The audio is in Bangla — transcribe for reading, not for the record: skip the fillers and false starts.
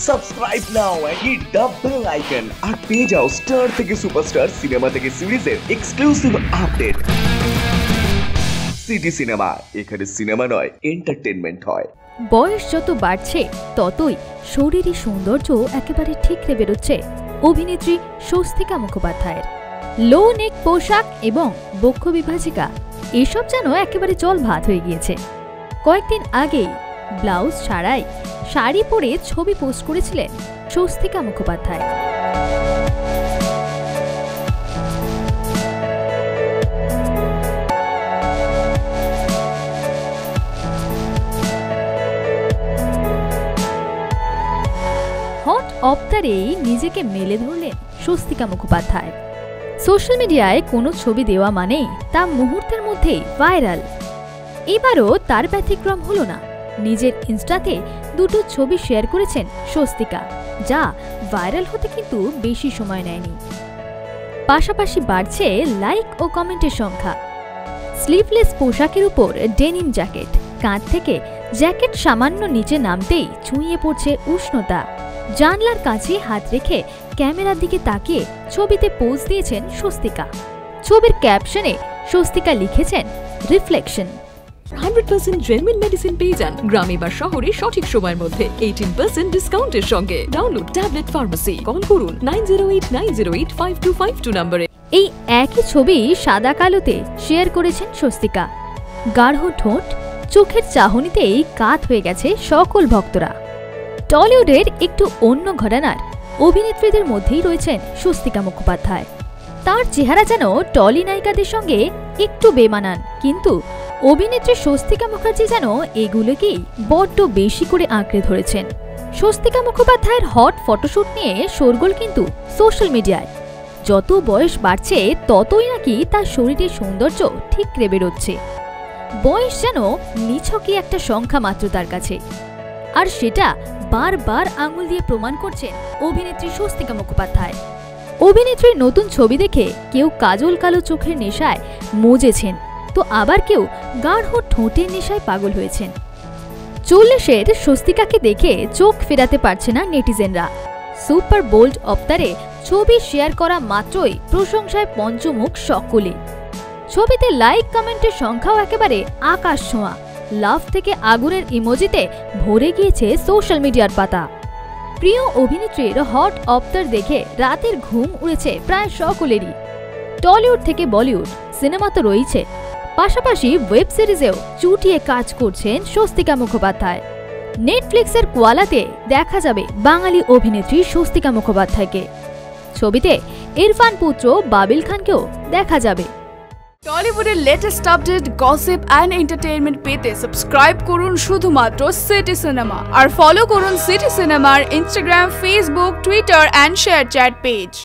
সাবস্ক্রাইব নাও and hit the bell icon আর পেয়ে যাও স্টার থেকে সুপারস্টার সিনেমা থেকে সিরিজের এক্সক্লুসিভ আপডেট। সিটি সিনেমা, এখানে সিনেমা নয় এন্টারটেইনমেন্ট হয়। বয়স যত বাড়ছে ততই শরীরী সৌন্দর্য একেবারে ঠিকরে বেরোচ্ছে অভিনেত্রী স্বস্তিকা মুখোপাধ্যায়ের। লো নেক পোশাক এবং বক্ষ বিভাজিকা এসব যেন একেবারে জল ভাত হয়ে গিয়েছে। কয়েকদিন আগেই ব্লাউজ ছাড়াই শাড়ি পরে ছবি পোস্ট করেছিলেন স্বস্তিকা মুখোপাধ্যায়। হট অবতারেই নিজেকে মেলে ধরলেন স্বস্তিকা মুখোপাধ্যায়। সোশ্যাল মিডিয়ায় কোনো ছবি দেওয়া মানেই তা মুহূর্তের মধ্যেই ভাইরাল। এবারও তার ব্যতিক্রম হলো না। নিজের ইনস্টাতে দুটো ছবি শেয়ার করেছেন স্বস্তিকা, যা ভাইরাল হতে কিন্তু বেশি সময় নেয়নি। পাশাপাশি বাড়ছে লাইক ও কমেন্টের সংখ্যা। স্লিভলেস পোশাকের উপর ডেনিম জ্যাকেট, কাঁধ থেকে জ্যাকেট সামান্য নিচে নামতেই ছুঁয়ে পড়ছে উষ্ণতা। জানলার কাছে হাত রেখে ক্যামেরার দিকে তাকিয়ে ছবিতে পোজ দিয়েছেন স্বস্তিকা। ছবির ক্যাপশনে স্বস্তিকা লিখেছেন রিফ্লেকশন। 100% জেনুইন মেডিসিন পেয়ে যান গ্রামে বা শহরে সঠিক সময়ের মধ্যে 18% ডিসকাউন্টের সঙ্গে। ডাউনলোড ট্যাবলেট ফার্মেসি, কল করুন 9089085252 নম্বরে। এই একই ছবি সাদা কালোতে শেয়ার করেছেন স্বস্তিকা। গাঢ় ঠোঁট, চোখের চাহনিতেই কাত হয়ে গেছে সকল ভক্তরা। টলিউডের একটু অন্য ঘরানার অভিনেত্রীদের মধ্যেই রয়েছেন স্বস্তিকা মুখোপাধ্যায়। তার চেহারা যেন টলি নায়িকাদের সঙ্গে একটু বেমানান, কিন্তু অভিনেত্রী স্বস্তিকা মুখার্জি যেন এগুলোকেই বড্ড বেশি করে আঁকড়ে ধরেছেন। স্বস্তিকা মুখোপাধ্যায়ের হট ফটোশুট নিয়ে শোরগোল কিন্তু সোশ্যাল মিডিয়ায়। যত বয়স বাড়ছে ততই নাকি তার শরীরের সৌন্দর্য ঠিকরে বেরোচ্ছে। বয়স যেন নিছকই একটা সংখ্যা মাত্র তার কাছে, আর সেটা বারবার আঙুল দিয়ে প্রমাণ করছেন অভিনেত্রী স্বস্তিকা মুখোপাধ্যায়। অভিনেত্রীর নতুন ছবি দেখে কেউ কাজল কালো চোখের নেশায় মজেছেন, তো আবার কেউ গাঢ় ঠোঁটের নেশায় পাগল হয়েছেন। 40-এর স্বস্তিকাকে দেখে চোখ ফেরাতে পারছে না নেটিজেনরা। সুপার বোল্ড অবতারে ছবি শেয়ার করা মাত্রই প্রশংসায় পঞ্চমুখ সকলে। ছবিতে লাইক কমেন্টের সংখ্যাও একেবারে আকাশ ছোঁয়া। লাভ থেকে আগুনের ইমোজিতে ভরে গিয়েছে সোশ্যাল মিডিয়ার পাতা। প্রিয় অভিনেত্রীর হট অবতার দেখে রাতের ঘুম উড়েছে প্রায় সকলেরই। টলিউড থেকে বলিউড সিনেমা তো রয়েছে, পাশাপাশি ওয়েব সিরিজেও চুটিয়ে কাজ করছেন স্বস্তিকা মুখোপাধ্যায়। নেটফ্লিক্সের কোয়ালাতে দেখা যাবে বাঙালি অভিনেত্রী স্বস্তিকা মুখোপাধ্যায়কে। ছবিতে ইরফান পুত্র বাবিল খানকেও দেখা যাবে। টলিউডের latest update, gossip and entertainment পেতে সাবস্ক্রাইব করুন শুধুমাত্র সিটি সিনেমা, আর ফলো করুন সিটি সিনেমার Instagram, Facebook, Twitter and ShareChat page.